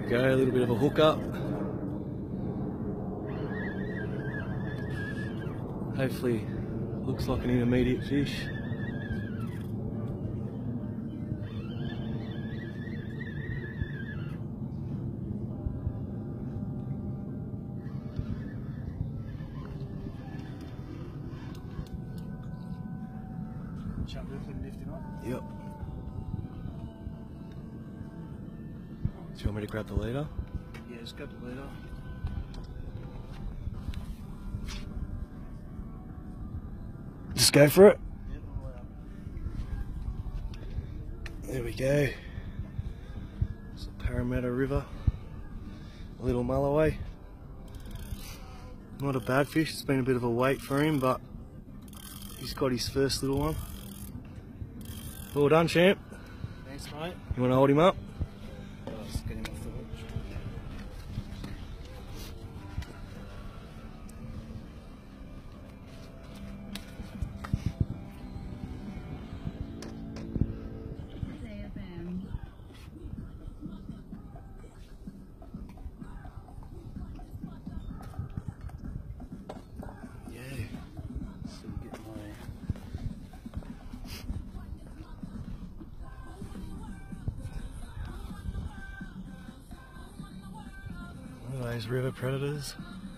go, a little bit of a hookup. Hopefully, looks like an intermediate fish. Yep. Do you want me to grab the leader? Yeah, just grab the leader. Just go for it. There we go. It's the Parramatta River. A little mulloway. Not a bad fish, it's been a bit of a wait for him, but he's got his first little one. Well done, champ. Thanks, mate. You want to hold him up? Just get him off the hook. One of those river predators.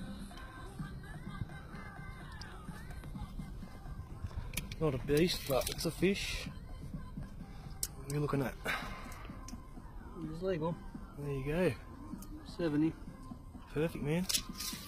Not a beast, but it's a fish. What are you looking at? Just legal. There you go. 70. Perfect, man.